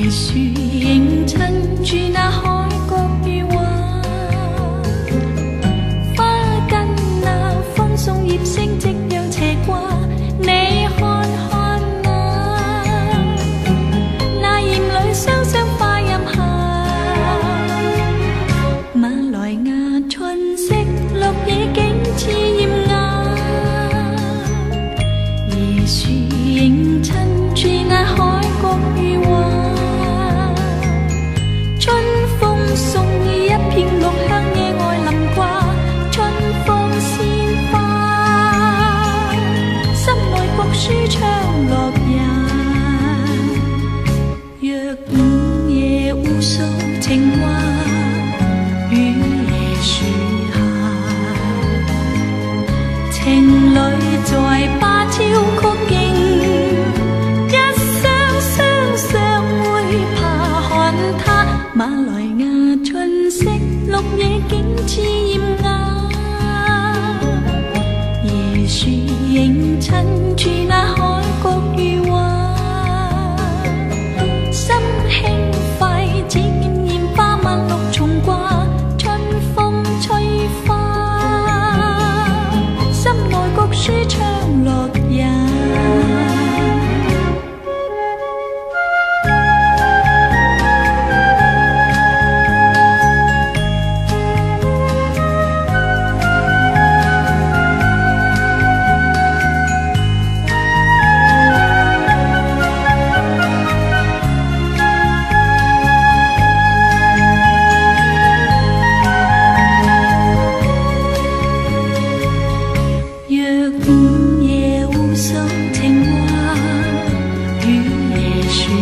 樹映襯住那海角與畫，花跟那風送葉聲夕陽斜掛，你看看那艷侶雙雙花蔭下，馬來亞春色綠野景致豔雅，椰樹映襯住那海角與畫。 送一片綠香野外淋掛，春風鮮花，心內國書唱樂也。若午夜互訴情話，於椰樹下，情侶在芭蕉曲徑，一雙雙相會爬看他。馬來亞春色綠野景致豔雅，椰樹映襯住那海角與畫，心輕快只見豔花萬綠重掛，春風吹花，心內國書唱樂也。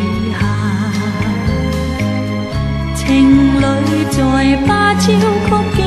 情侶在芭蕉曲。